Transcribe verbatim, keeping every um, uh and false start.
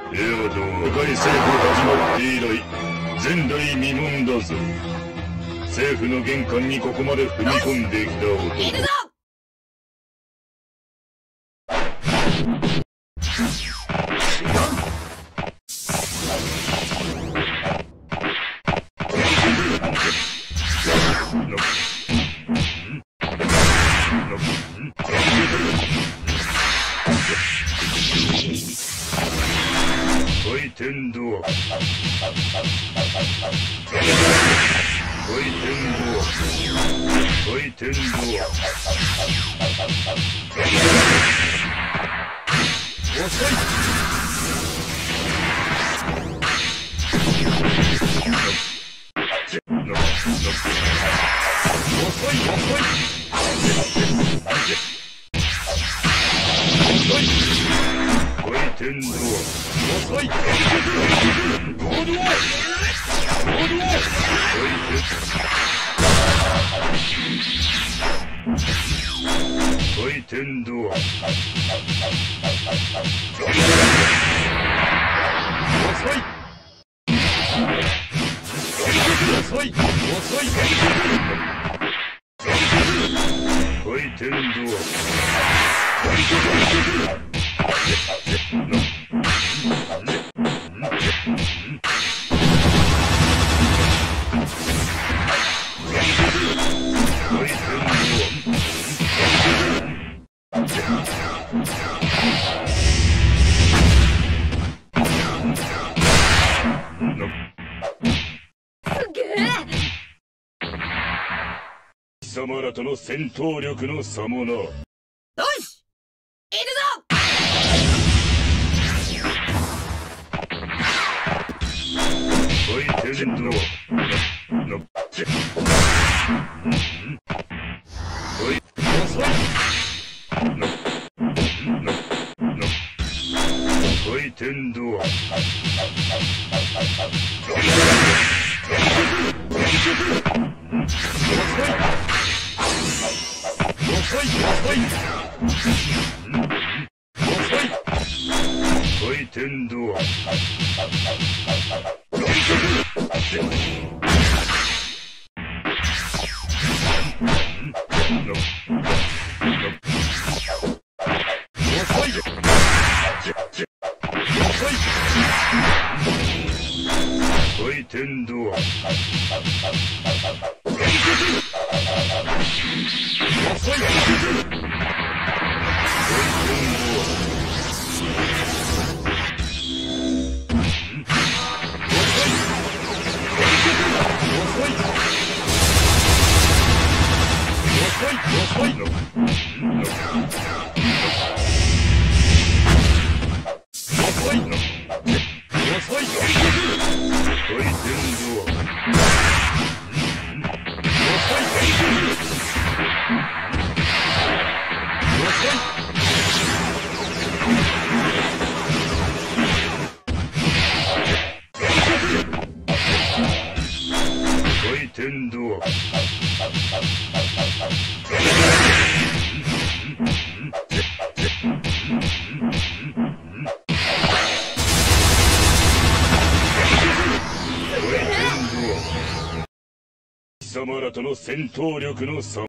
レアドン破壊政府始まって以来前代未聞だぞ。政府の玄関にここまで踏み込んできた男。行くぞ。回転ドア。回転ドア。回転ドア。遅い。遅い遅い。遅い。回転ドア。遅い。ゴードア。ゴードア。回転ドア。遅い。遅い。遅い。回転ドア。貴様らとの戦闘力の差もな。よし、行くぞ。回転ドア。ののちおい遅い。ののの回転ドア。遅い遅い遅い。回転ドア。回転ドア。遅い。遅いの。遅いの。遅い。回転ドア。遅い。回転ドア。貴様らとの戦闘力の差